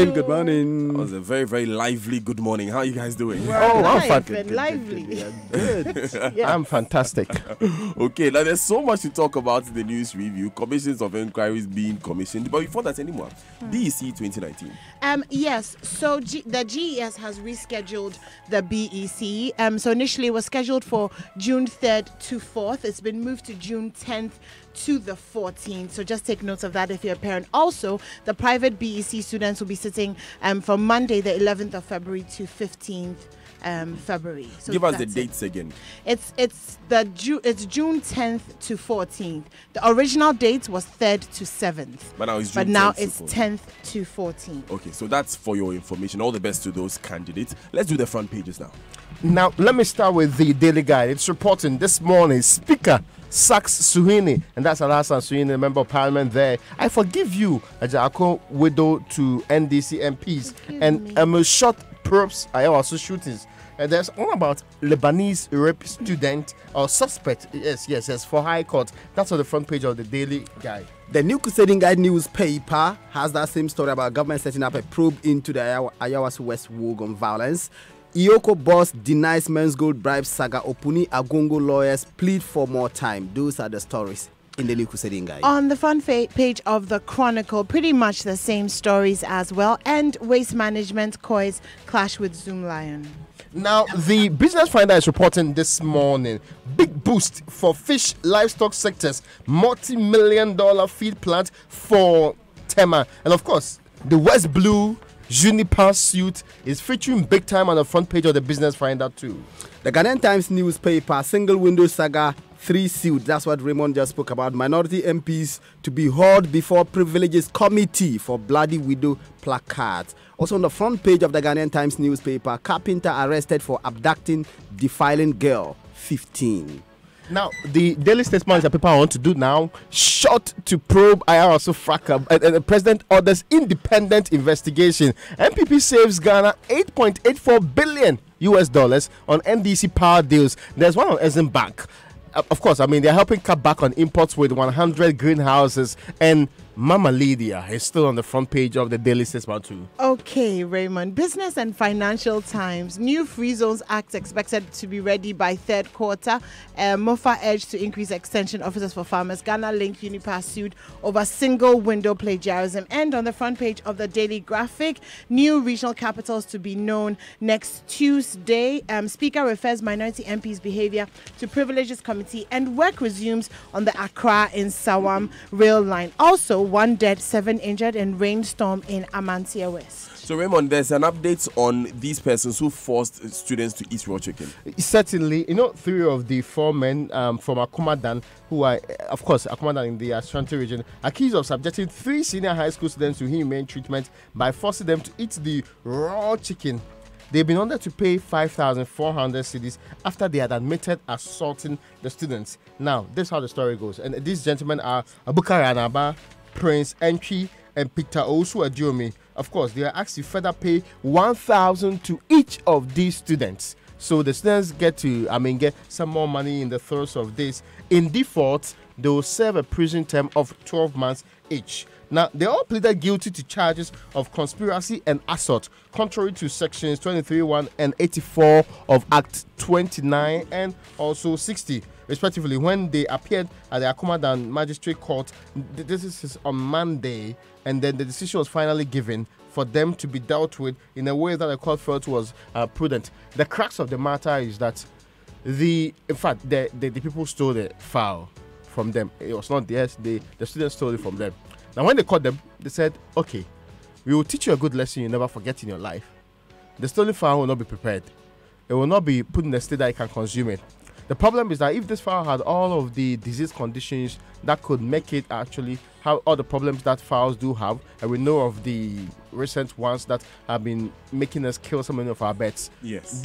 morning. Good morning. That was a very, very lively good morning. How are you guys doing? I'm fantastic. lively. Good. I'm fantastic. Okay, now there's so much to talk about in the news review. Commissions of inquiries being commissioned. But before that anymore, BEC 2019. Yes, so the GES has rescheduled the BEC. So initially it was scheduled for June 3rd to 4th. It's been moved to June 10th to the 14th. So just take note of that if you're a parent. Also, the private BEC students will be sitting from Monday, the 11th of February to 15th February. So give us the dates again. It's June 10th to 14th. The original date was 3rd to 7th. But now it's June 10th to 14th. Okay, so that's for your information. All the best to those candidates. Let's do the front pages now. Now, let me start with the Daily Guide. It's reporting this morning, Speaker sacks Suhuyini, and that's Alhassan Suhuyini, Member of Parliament there. I forgive you, Ajako widow to NDC MPs. And short probes are also shootings. And there's all about Lebanese rape student or suspect. Yes, for High Court. That's on the front page of the Daily Guide. The New Crusading Guide newspaper has that same story about government setting up a probe into the Ayawaso West Wuogon violence. Iyoko boss denies men's gold bribe saga. Opuni Agongo lawyers plead for more time. Those are the stories in the New Crusading Guide. On the front page of the Chronicle, pretty much the same stories as well. And Waste Management COIS clash with Zoom Lion. Now, the Business Finder is reporting this morning, big boost for fish livestock sectors, multi-million-dollar feed plant for Tema. And of course, the West Blue Juniper suit is featuring big time on the front page of the Business Finder too. The Ghanaian Times newspaper, single window saga, 3 suit. That's what Raymond just spoke about. Minority MPs to be hauled before Privileges Committee for Bloody Widow placards. Also on the front page of the Ghanaian Times newspaper, carpenter arrested for abducting defiling girl, 15. Now, the Daily Statesman is a paper I want to do now. Shot to probe Ayawaso fracas, and the president orders independent investigation. MPP saves Ghana $8.84 billion on NDC power deals. There's one on Exim Bank. Of course, I mean, they're helping cut back on imports with 100 greenhouses, and Mama Lydia is still on the front page of the Daily Statesman too. Okay, Raymond. Business and Financial Times. New Free Zones Act expected to be ready by third quarter. MOFA urged to increase extension officers for farmers. Ghana Link Unipass sued over single window plagiarism. And on the front page of the Daily Graphic, new regional capitals to be known next Tuesday. Speaker refers minority MPs' behavior to Privileges Committee, and work resumes on the Accra in Sawam rail line. Also, 1 dead, 7 injured in rainstorm in Amantia West. So Raymond, there's an update on these persons who forced students to eat raw chicken. Certainly, 3 of the 4 men from Akumadan, who are, of course, Akumadan in the Ashanti region, accused of subjecting 3 senior high school students to inhumane treatment by forcing them to eat the raw chicken. They've been ordered to pay 5,400 cedis after they had admitted assaulting the students. Now, this is how the story goes. And these gentlemen are Abukar Anaba, Prince Entry, and Peter Osu Adiomi. Of course, they are asked to further pay 1,000 to each of these students. So the students get some more money in the course of this. In default, they will serve a prison term of 12 months each. Now, they all pleaded guilty to charges of conspiracy and assault, contrary to sections 23(1) and 84 of Act 29 and also 60, respectively, when they appeared at the Akumadan Magistrate Court. This is on Monday, and then the decision was finally given for them to be dealt with in a way that the court felt was prudent. The crux of the matter is that the people stole the fowl from them. It was not theirs. The students stole it from them. Now, when they caught them, they said, okay, we will teach you a good lesson you never forget in your life. The stolen fowl will not be prepared. It will not be put in a state that you can consume it. The problem is that if this fowl had all of the disease conditions that could make it actually have all the problems that fowls do have, and we know of the recent ones that have been making us kill so many of our pets. Yes,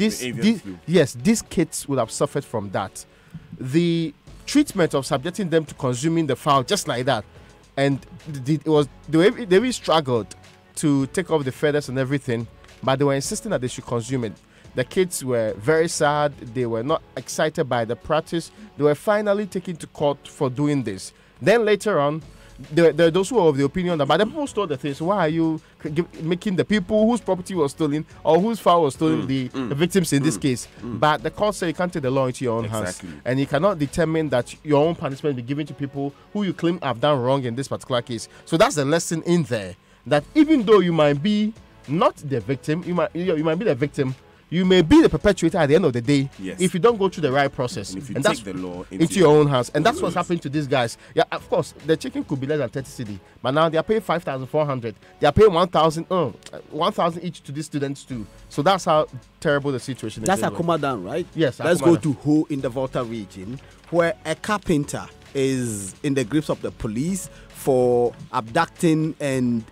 these kids would have suffered from that. The treatment of subjecting them to consuming the fowl just like that, and they really struggled to take off the feathers and everything, but they were insisting that they should consume it. The kids were very sad. They were not excited by the practice. They were finally taken to court for doing this. Then later on, there are those who are of the opinion that, but the people stole the things. So why are you making the people whose property was stolen or whose file was stolen the victims in this case? But the court said you can't take the law into your own hands, and you cannot determine that your own punishment be given to people who you claim have done wrong in this particular case. So that's the lesson in there, that even though you might be not the victim, you might be the victim, you may be the perpetrator at the end of the day if you don't go through the right process. And if you and take that's the law into your own hands. And that's what's happening to these guys. Yeah, of course, the chicken could be less than 30 cedi, but now they are paying 5,400. They are paying 1,000 each to these students too. So that's how terrible the situation is. That's Akumadan, right? Yes. Let's go to Ho in the Volta region, where a carpenter is in the grips of the police for abducting and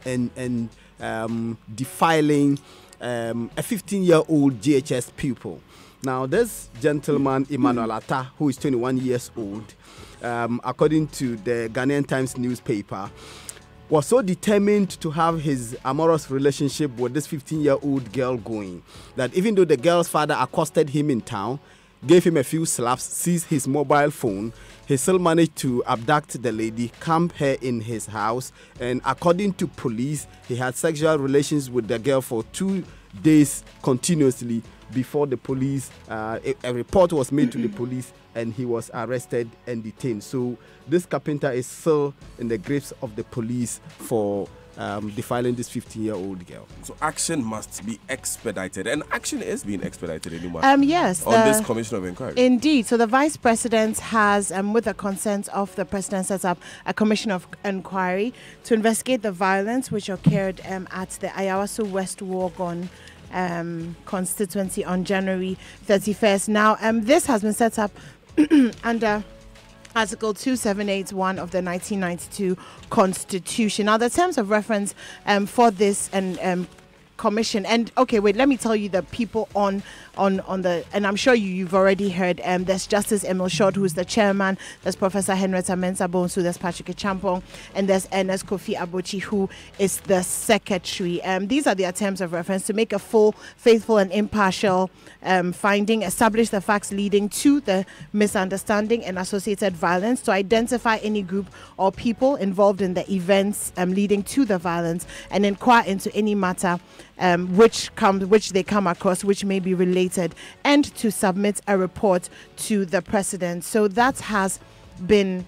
defiling a 15-year-old GHS pupil. Now, this gentleman, Emmanuel Atta, who is 21 years old, according to the Ghanaian Times newspaper, was so determined to have his amorous relationship with this 15-year-old girl going that even though the girl's father accosted him in town, gave him a few slaps, seized his mobile phone, he still managed to abduct the lady, camp her in his house, and according to police, he had sexual relations with the girl for 2 days continuously before the police, a report was made to the police, and he was arrested and detained. So this carpenter is still in the grips of the police for defiling this 15-year-old girl. So action must be expedited, and action is being expedited anymore. Yes, on this commission of inquiry. Indeed. So the vice president has, with the consent of the president, set up a commission of inquiry to investigate the violence which occurred at the Ayawaso West Wuogon constituency on January 31st. Now, this has been set up under Article 2781 of the 1992 Constitution. Now, the terms of reference for this commission, and okay, wait, let me tell you the people on the, and I'm sure you've already heard. There's Justice Emil Short, who's the chairman. There's Professor Henrietta Mensah Bonsu. There's Patrick Champong, and there's Ernest Kofi Abochi, who is the secretary. These are their terms of reference: to make a full, faithful, and impartial finding, establish the facts leading to the misunderstanding and associated violence, to identify any group or people involved in the events leading to the violence, and inquire into any matter which they come across which may be related, and to submit a report to the president. So that has been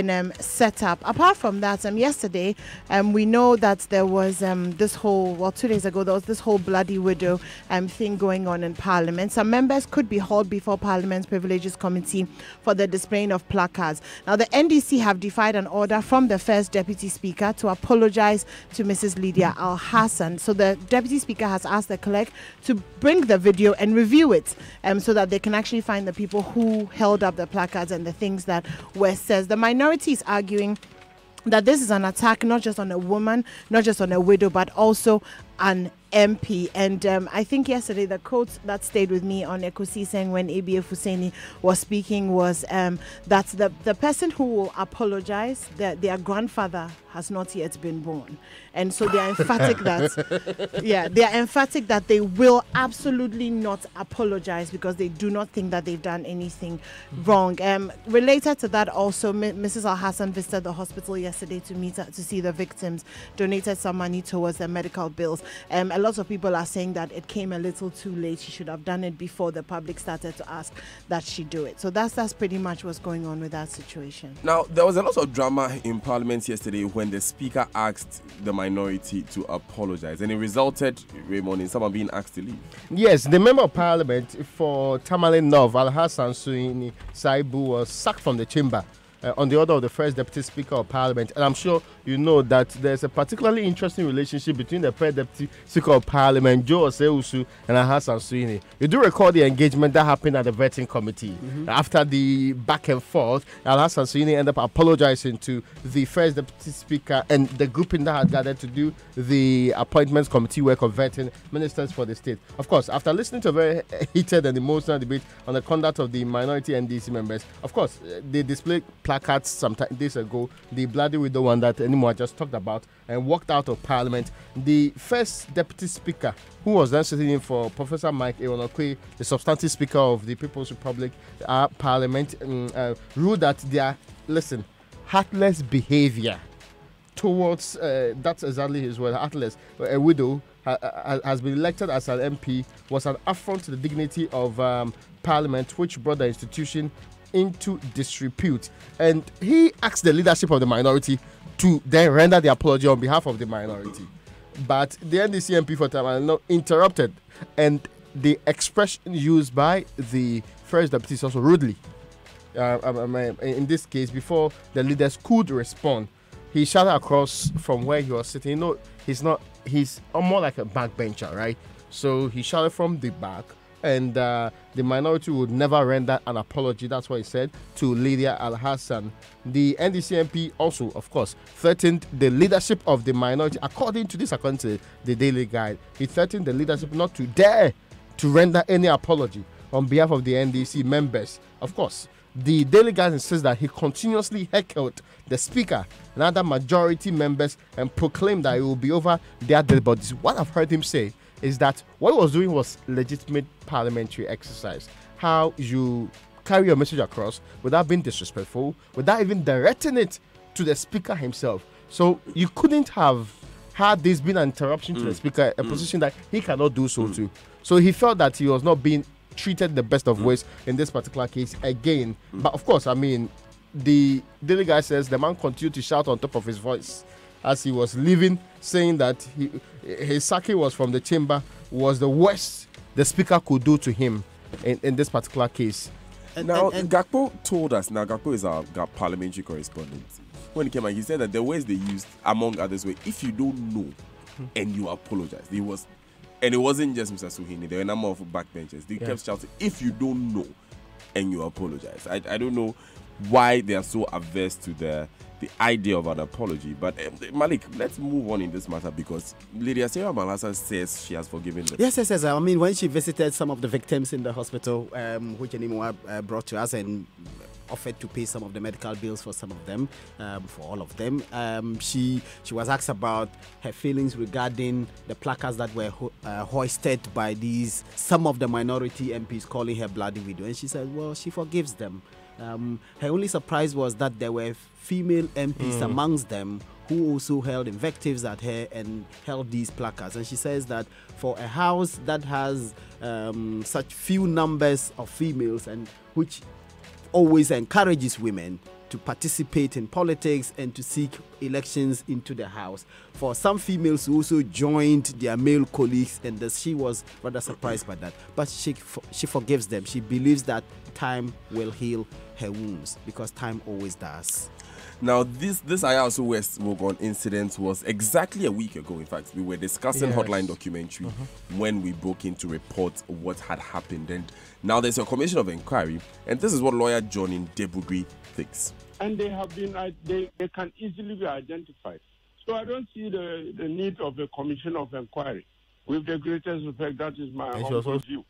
set up. Apart from that, yesterday we know that there was 2 days ago there was this whole bloody widow thing going on in Parliament. Some members could be hauled before Parliament's Privileges Committee for the displaying of placards. Now, the NDC have defied an order from the first Deputy Speaker to apologize to Mrs. Lydia Al-Hassan. So the Deputy Speaker has asked the clerk to bring the video and review it so that they can actually find the people who held up the placards and the things that were said. The minority is arguing that this is an attack not just on a woman, not just on a widow, but also an MP. And I think yesterday the quote that stayed with me on Ekosi saying when ABF Husseini was speaking was that the person who will apologize, their grandfather has not yet been born. And so they are emphatic that they will absolutely not apologize because they do not think that they've done anything wrong. Related to that also, Mrs. Al-Hassan visited the hospital yesterday to see the victims, donated some money towards their medical bills. A lot of people are saying that it came a little too late. She should have done it before the public started to ask that she do it. So that's pretty much what's going on with that situation. Now, there was a lot of drama in Parliament yesterday when the Speaker asked the minority to apologize, and it resulted, Raymond, in someone being asked to leave. Yes, the Member of Parliament for Tamale North, Al-Hassan Suini Saibu, was sacked from the chamber on the order of the first Deputy Speaker of Parliament. And I'm sure you know that there's a particularly interesting relationship between the first Deputy Speaker of Parliament, Joe Oseusu, and Al-Hassan Suini. You do recall the engagement that happened at the vetting committee. After the back and forth, Al-Hassan Suini ended up apologizing to the first Deputy Speaker and the grouping that had gathered to do the appointments committee work of vetting ministers for the state. Of course, after listening to a very heated and emotional debate on the conduct of the minority NDC members, of course, they displayed placards some days ago, the bloody widow one that Anymore just talked about, and walked out of Parliament. The first Deputy Speaker, who was then sitting in for Professor Mike Ewonokwe, the substantive Speaker of the People's Republic Parliament, ruled that their, heartless behavior towards that's exactly his word. Atlas, a widow, has been elected as an MP was an affront to the dignity of Parliament, which brought the institution into disrepute. And he asked the leadership of the minority to then render the apology on behalf of the minority. But the NDC MP for Tamale interrupted, and the expression used by the first deputy is also rudely. In this case, before the leaders could respond, he shouted across from where he was sitting. You know, he's more like a backbencher, right? So he shouted from the back, and the minority would never render an apology. That's what he said to Lydia Al-Hassan. The NDC MP also, of course, threatened the leadership of the minority. According to the Daily Guide, he threatened the leadership not to dare to render any apology on behalf of the NDC members. Of course, the Daily Guide insists that he continuously heckled the speaker and other majority members and proclaimed that it will be over their dead bodies. What I've heard him say is that what he was doing was legitimate parliamentary exercise. How you carry your message across without being disrespectful, without even directing it to the speaker himself. So you couldn't have had this been an interruption to the speaker, a position that he cannot do so too. So he felt that he was not being treated the best of ways in this particular case again. But of course, I mean, the Daily Guy says the man continued to shout on top of his voice as he was leaving, saying that his sacking was from the chamber was the worst the speaker could do to him in this particular case. Now, Gakpo told us, Gakpo is our parliamentary correspondent. When he came out, he said that the words they used, among others, were, if you don't know and you apologize. And it wasn't just Mr. Suhini, there were a number of backbenchers. They kept shouting, if you don't know and you apologize. I don't know why they are so averse to the idea of an apology. But Malik, let's move on in this matter because Lydia Sarah Malasa says she has forgiven them. Yes. I mean, when she visited some of the victims in the hospital, which Animua brought to us and offered to pay some of the medical bills for some of them, for all of them. She was asked about her feelings regarding the placards that were hoisted by some of the minority MPs calling her bloody widow, and she said, well, she forgives them. Her only surprise was that there were female MPs amongst them who also held invectives at her and held these placards. And she says that for a house that has such few numbers of females and which always encourages women to participate in politics and to seek elections into the house. For some females who also joined their male colleagues, and she was rather surprised by that. But she forgives them. She believes that time will heal her wounds because time always does. Now, this Ayasu West Wogon incident was exactly a week ago. In fact, we were discussing Hotline documentary when we broke in to report what had happened. And now there's a commission of inquiry. And this is what lawyer John in Debugri thinks. And they have been, they can easily be identified. So I don't see the need of a commission of inquiry. With the greatest respect, that is my humble view.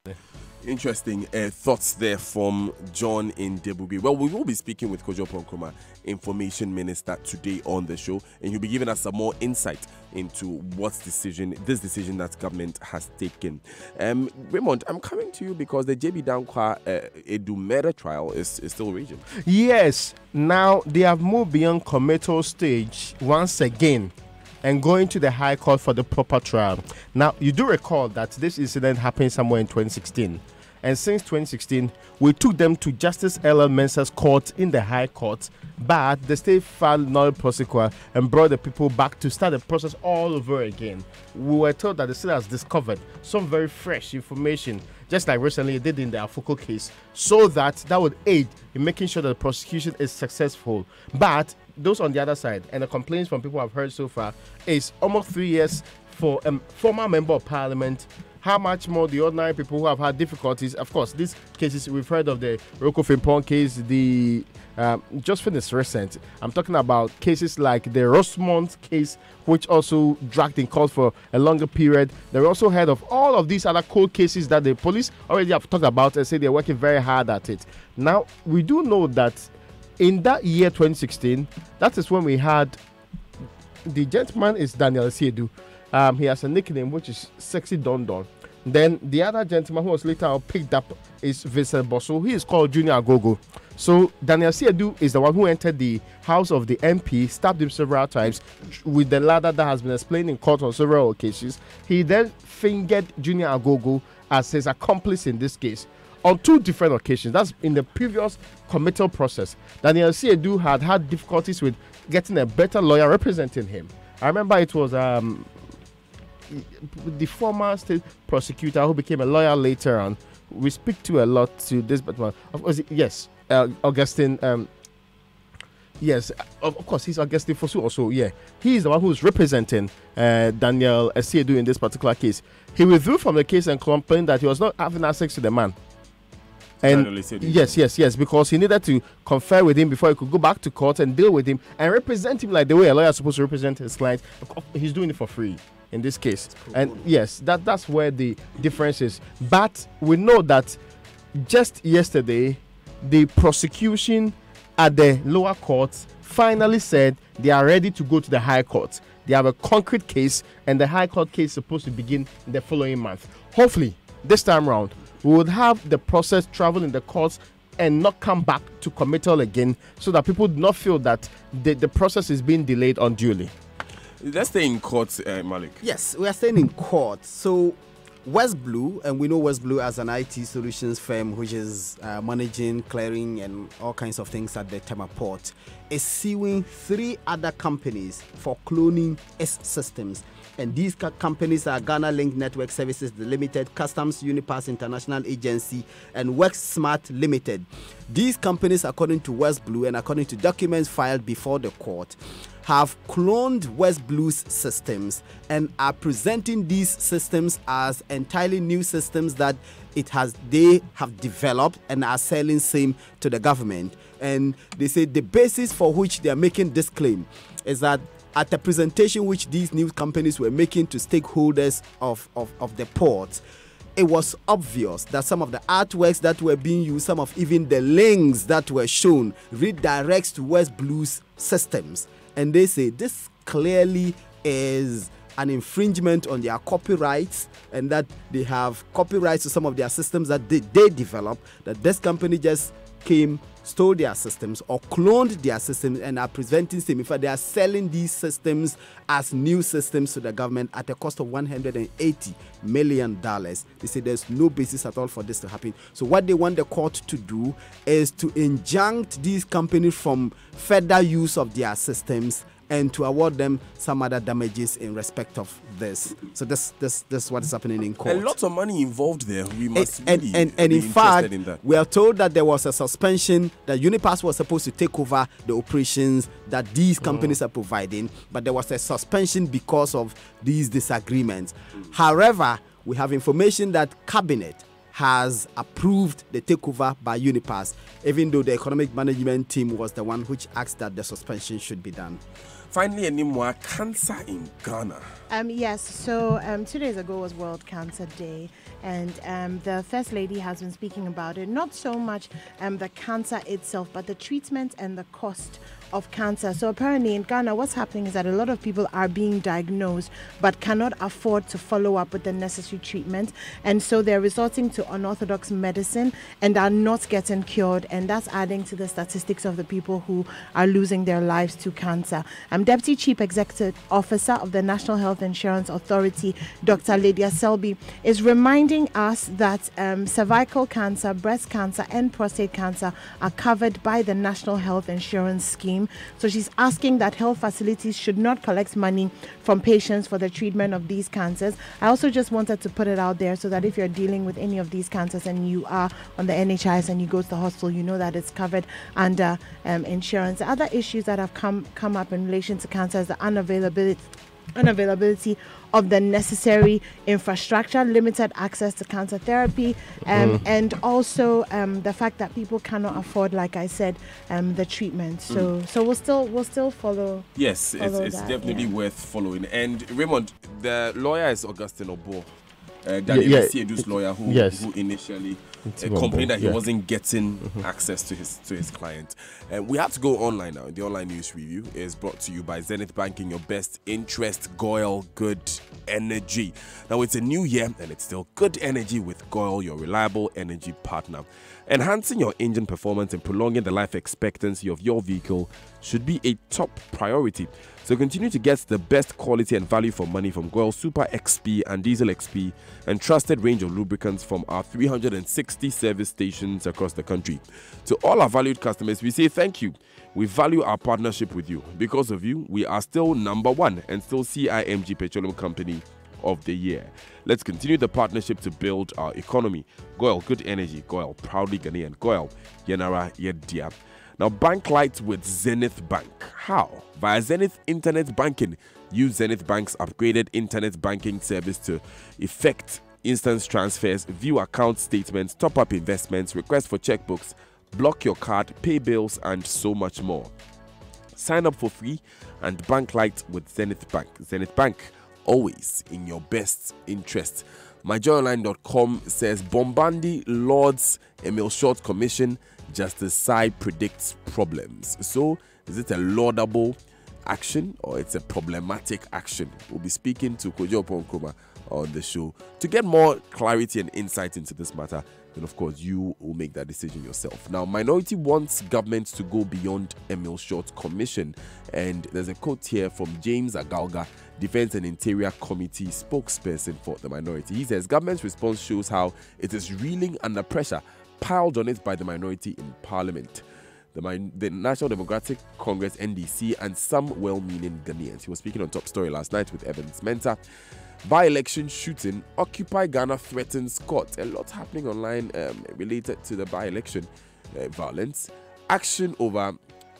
Interesting thoughts there from John in Debugri. Well, we will be speaking with Kojo Ponkroma, Information Minister, today on the show, and he'll be giving us some more insight into this decision that government has taken. Raymond, I'm coming to you because the JB Dankwa Edu murder trial is still raging. Yes, now they have moved beyond committal stage once again and going to the High Court for the proper trial. Now, you do recall that this incident happened somewhere in 2016. And since 2016, we took them to Justice L.L. Mensah's court in the High Court, but the state filed null prosequa and brought the people back to start the process all over again. We were told that the state has discovered some very fresh information, just like recently it did in the Afoko case, so that would aid in making sure that the prosecution is successful. But those on the other side, and the complaints from people I've heard so far, is almost 3 years for a former member of parliament. How much more the ordinary people who have had difficulties? Of course, these cases, we've heard of the Roko Fimpong case, the just finished recent. I'm talking about cases like the Rosemont case, which also dragged in court for a longer period. They're also heard of all of these other cold cases that the police already have talked about and say they're working very hard at it. Now, we do know that in that year 2016, that is when we had the gentleman is Daniel Siedu. He has a nickname which is Sexy Don Don. Then the other gentleman who was later picked up is Vincent Bosso. He is called Junior Agogo. So Daniel Siedu is the one who entered the house of the MP, stabbed him several times with the ladder that has been explained in court on several occasions. He then fingered Junior Agogo as his accomplice in this case on 2 different occasions. That's in the previous committal process. Daniel Siedu had difficulties with getting a better lawyer representing him. I remember it was the former state prosecutor who became a lawyer later on. We speak to a lot to this, but of course, yes, Augustine. Yes, of course, he's Augustine Fosu also. Yeah, he's the one who's representing Daniel Siedu in this particular case. He withdrew from the case and complained that he was not having access to the man. And yes, because he needed to confer with him before he could go back to court and deal with him and represent him like the way a lawyer is supposed to represent his client. He's doing it for free in this case. And yes, that's where the difference is. But we know that just yesterday, the prosecution at the lower courts finally said they are ready to go to the high court. They have a concrete case, and the high court case is supposed to begin in the following month. Hopefully, this time round, we would have the process travel in the courts and not come back to committal again, so that people do not feel that the process is being delayed unduly. Let's stay in court, Malik. Yes, we are staying in court. So West Blue, and we know West Blue as an IT solutions firm which is managing, clearing and all kinds of things at the Tema port, is suing 3 other companies for cloning its systems. And these companies are Ghana Link Network Services Limited, Customs Unipass International Agency, and WorkSmart Limited. These companies, according to West Blue and according to documents filed before the court, have cloned West Blue's systems and are presenting these systems as entirely new systems that they have developed and are selling same to the government. And they say the basis for which they are making this claim is that at the presentation which these new companies were making to stakeholders of the port, it was obvious that some of the artworks that were being used, some of even the links that were shown, redirects to West Blue's systems. And they say this clearly is an infringement on their copyrights, and that they have copyrights to some of their systems that they developed, that this company just came, stole their systems or cloned their systems and are presenting them. In fact, they are selling these systems as new systems to the government at a cost of $180 million. They say there's no basis at all for this to happen. So what they want the court to do is to injunct these companies from further use of their systems and to award them some other damages in respect of this. So this is what is happening in court. A lot of money involved there. We must and be in fact, in that. we are told that there was a suspension, that Unipass was supposed to take over the operations that these companies are providing, but there was a suspension because of these disagreements. However, we have information that Cabinet has approved the takeover by Unipass, even though the economic management team was the one which asked that the suspension should be done. Finally, any more cancer in Ghana? Yes, so 2 days ago was World Cancer Day, and the First Lady has been speaking about it. Not so much the cancer itself, but the treatment and the cost of cancer. So apparently in Ghana, what's happening is that a lot of people are being diagnosed but cannot afford to follow up with the necessary treatment, and so they're resorting to unorthodox medicine and are not getting cured, and that's adding to the statistics of the people who are losing their lives to cancer. Deputy Chief Executive Officer of the National Health Insurance Authority, Dr. Lydia Selby, is reminding us that cervical cancer, breast cancer and prostate cancer are covered by the National Health Insurance Scheme. So she's asking that health facilities should not collect money from patients for the treatment of these cancers. I also just wanted to put it out there so that if you're dealing with any of these cancers and you are on the NHIS and you go to the hospital, you know that it's covered under insurance. The other issues that have come up in relation to cancer is the unavailability of the necessary infrastructure, limited access to cancer therapy, and also the fact that people cannot afford, like I said, the treatment. So we'll still follow. Yes, it's definitely worth following. And Raymond, the lawyer is Augustine Obo, Daniel Siedu's lawyer, who initially complained that he wasn't getting access to his client. We have to go online now. The online news review is brought to you by Zenith Banking, your best interest, Goyle Good Energy. Now it's a new year and it's still good energy with Goyle, your reliable energy partner. Enhancing your engine performance and prolonging the life expectancy of your vehicle should be a top priority. So continue to get the best quality and value for money from Goyle Super XP and Diesel XP and trusted range of lubricants from our 360 service stations across the country. To all our valued customers, we say thank you. We value our partnership with you. Because of you, we are still number one and still CIMG Petroleum Company of the year. Let's continue the partnership to build our economy. Goyle Good Energy, Goyle proudly Ghanaian. Goyle Yenara Yedia. Now, bank light with Zenith Bank. How? Via Zenith Internet Banking. Use Zenith Bank's upgraded internet banking service to effect instant transfers, view account statements, top up investments, request for checkbooks, block your card, pay bills, and so much more. Sign up for free and bank light with Zenith Bank. Zenith Bank, always in your best interest. MyJoyOnline.com says Bombandi Lords Emil Short Commission. Justice Sai predicts problems. So, is it a laudable action or it's a problematic action? We'll be speaking to Kojo Ponkroma on the show to get more clarity and insight into this matter. And of course, you will make that decision yourself. Now, Minority wants government to go beyond Emil Short Commission. And there's a quote here from James Agalga, Defense and Interior Committee spokesperson for the Minority. He says government's response shows how it is reeling under pressure piled on it by the minority in Parliament, the National Democratic Congress (NDC), and some well-meaning Ghanaians. He was speaking on Top Story last night with Evans Mensah. By-election shooting, Occupy Ghana threatens court. A lot happening online related to the by-election violence. Action over,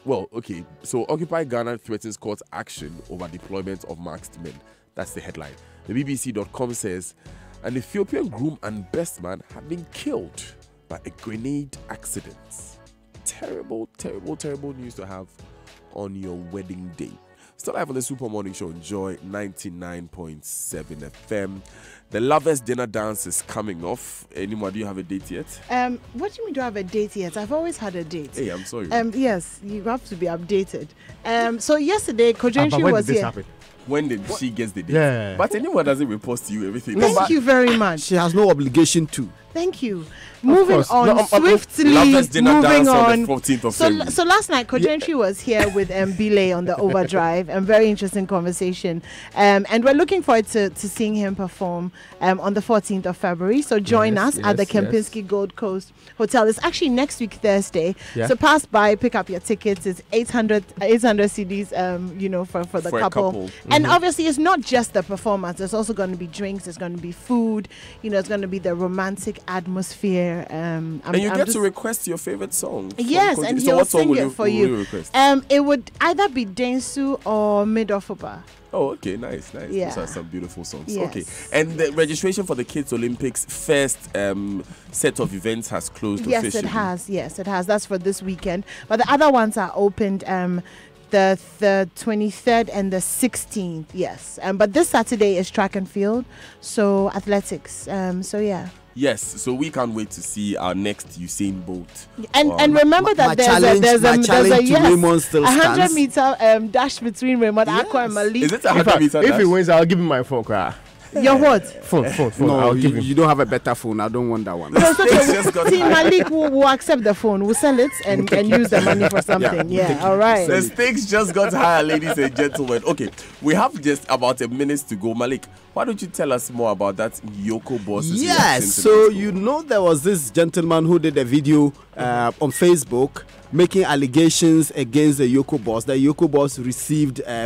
so Occupy Ghana threatens court action over deployment of masked men. That's the headline. The BBC.com says, an Ethiopian groom and best man have been killed by a grenade accident. Terrible, terrible, terrible news to have on your wedding day. Still live on the Super Morning Show on Joy 99.7 FM. The Lovers Dinner Dance is coming off. Anymore, do you have a date yet? What do you mean, do I have a date yet? I've always had a date. Hey, I'm sorry. Yes, you have to be updated. So yesterday, Kojenshi was here. Happen? When did she get the date? Yeah. But anyone doesn't report to you everything. Thank you very much. She has no obligation to. Thank you. Moving course. on swiftly. Lovers Dinner Moving Dance on. the 14th of February. So last night, Kojenshi was here with Bile on the Overdrive, and very interesting conversation. And we're looking forward to seeing him perform on the 14th of February. So join us at the Kempinski Gold Coast Hotel. It's actually next week Thursday. Yeah. So pass by, pick up your tickets. It's 800 CDs. For the couple. And obviously, it's not just the performance. There's also going to be drinks. There's going to be food. It's going to be the romantic atmosphere. And you get to request your favorite song. Yes, and he'll sing it for you. Request? It would either be Densu or Midofopa. Oh, okay, nice. Yeah. Those are some beautiful songs. Yes. Okay, and the registration for the Kids Olympics first set of events has closed Yes, officially. Yes, it has. That's for this weekend. But the other ones are opened the 23rd and the 16th. Yes, but this Saturday is track and field, so athletics. Yes, so we can't wait to see our next Usain Bolt. And remember that there's a challenge to Raymond still 100 stands. meter dash between Raymond Akwa and Malik. Is it 100 meter If dash? he wins, I'll give him my phone. Cry. Your what? Phone. No, I'll give him. you don't have a better phone. I don't want that one. No, it's okay. Just got Team high. Malik will accept the phone. We'll sell it and use the money for something. Yeah, all right. The stakes just got higher, ladies and gentlemen. Okay, we have just about a minute to go. Malik, why don't you tell us more about that Yoko Boss's reaction Yes, to so this? there was this gentleman who did a video on Facebook making allegations against the Yoko Boss. The Yoko Boss received a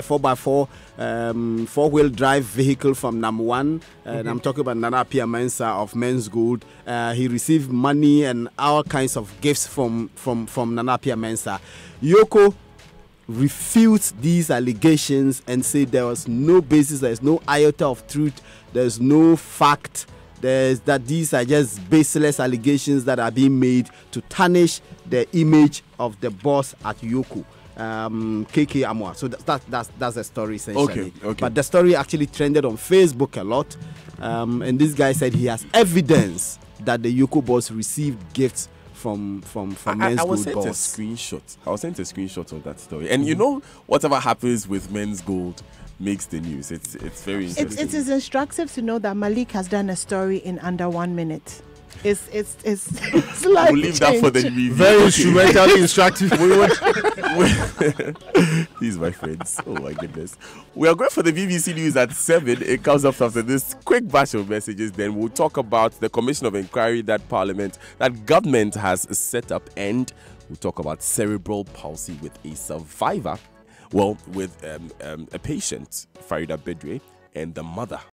4x4 four-wheel drive vehicle from NAM1. And I'm talking about Nana Pia Mensah of Men's Gold. He received money and all kinds of gifts from Nana Pia Mensah. Yoko refutes these allegations and said there was no basis, there's no iota of truth, there's no fact, that these are just baseless allegations that are being made to tarnish the image of the boss at Yoko. KK Amwa. So that's the story essentially. Okay. But the story actually trended on Facebook a lot. And this guy said he has evidence that the Yoko boss received gifts from Men's I was Gold sent a boss. screenshot. I was sent a screenshot of that story. And you know, whatever happens with Men's Gold makes the news. It's very interesting. It is instructive to know that Malik has done a story in under 1 minute. It's like We'll leave that for the review. Very instrumentally instructive. These my friends. Oh my goodness. We are going for the BBC News at 7. It comes up after this quick batch of messages. Then we'll talk about the Commission of Inquiry that government has set up, and we'll talk about cerebral palsy with a survivor. Well, with a patient, Farida Bedwe, and the mother